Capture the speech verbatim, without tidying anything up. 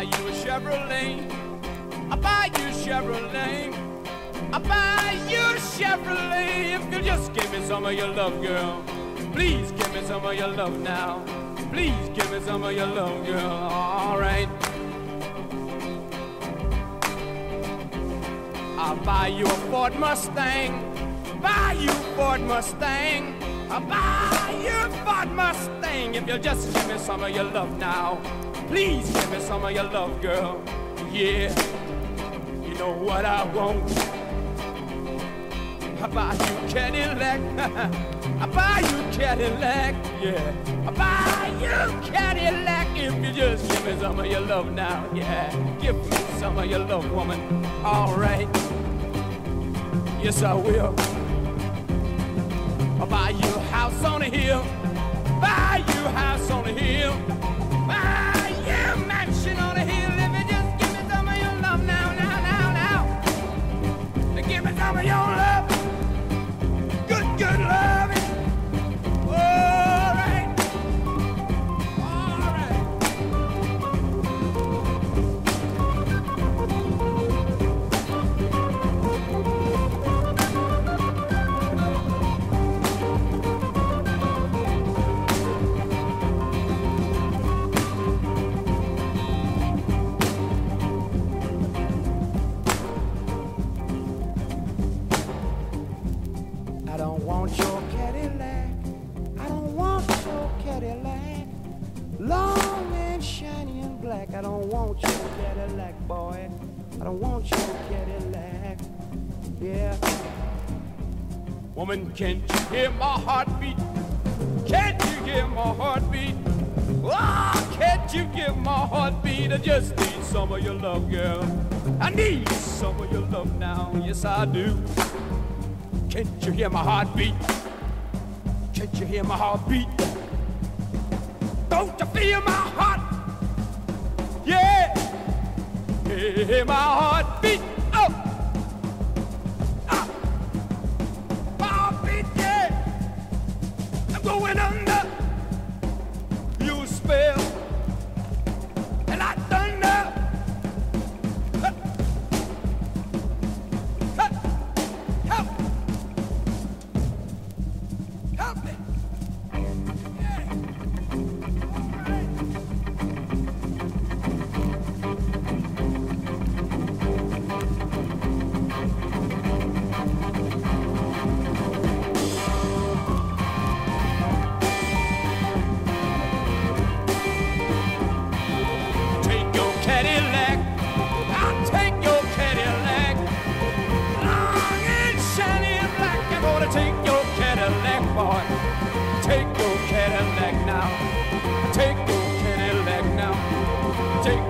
you a Chevrolet. I'll buy you a Chevrolet. I'll buy you a Chevrolet if you just give me some of your love, girl. Please give me some of your love now. Please give me some of your love, girl. All right. I'll buy you a Ford Mustang. Buy you a Ford Mustang. I'll buy you a Ford Mustang if you'll just give me some of your love now. Please give me some of your love, girl. Yeah, you know what I want. I'll buy you a Cadillac. I'll buy you a Cadillac. Yeah, I'll buy you a Cadillac if you just give me some of your love now. Yeah, give me some of your love, woman. All right. Yes, I will. I'll buy you a house on a hill. Buy you a house on a hill. Buy you a mansion on a hill. If you just give me some of your love now, now, now, now. Now give me some of your love. Good, good loving. All right. All right. I don't want your Cadillac. I don't want your Cadillac. Long and shiny and black. I don't want your Cadillac, boy. I don't want your Cadillac. Yeah. Woman, can't you hear my heartbeat? Can't you hear my heartbeat? Oh, can't you hear my heartbeat? I just need some of your love, girl. I need some of your love now. Yes, I do. Can't you hear my heartbeat? Can't you hear my heartbeat? Don't you feel my heart? Yeah, hear my heartbeat. Oh, ah, my heartbeat, yeah. I'm going under your spell, and I thunder. Huh. Huh. Help. Help me! Yeah. All right. Take your Cadillac. I'll take your Cadillac. Long and shiny and black. I'm gonna take your Cadillac, boy. Take your Cadillac now. Take your Cadillac now. Take